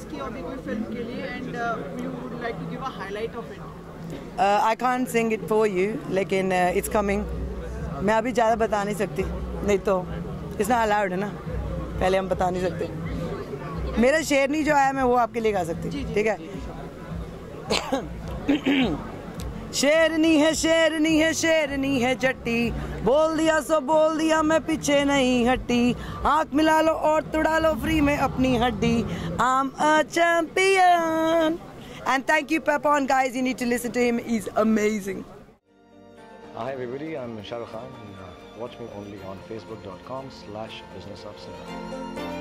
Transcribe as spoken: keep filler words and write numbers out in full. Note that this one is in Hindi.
किया अभी कोई फिल्म के लिए and you would like to give a highlight of it? I can't sing it for you, लेकिन इट्स uh, कमिंग. मैं अभी ज़्यादा बता नहीं सकती, नहीं तो इट्स नॉट अलाउड है ना, पहले हम बता नहीं सकते. मेरा शेरनी जो आया मैं वो आपके लिए गा सकती, ठीक है. शेरनी है शेरनी है शेरनी है जट्टी, बोल दिया सो बोल दिया मैं पीछे नहीं हटी, आँख मिला लो और तुड़ा लो फ्री में अपनी हड्डी. I am a champion. And thank you Pepon, guys, you need to listen to him, he's amazing. Hi everybody, I'm Shah Rukh Khan and uh, watch me only on facebook dot com slash business of cinema.